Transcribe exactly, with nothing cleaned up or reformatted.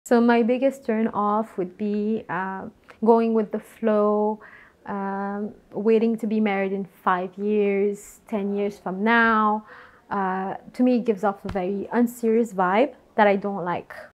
So my biggest turn off would be uh, going with the flow, um, waiting to be married in five years, ten years from now. Uh, to me, it gives off a very unserious vibe that I don't like.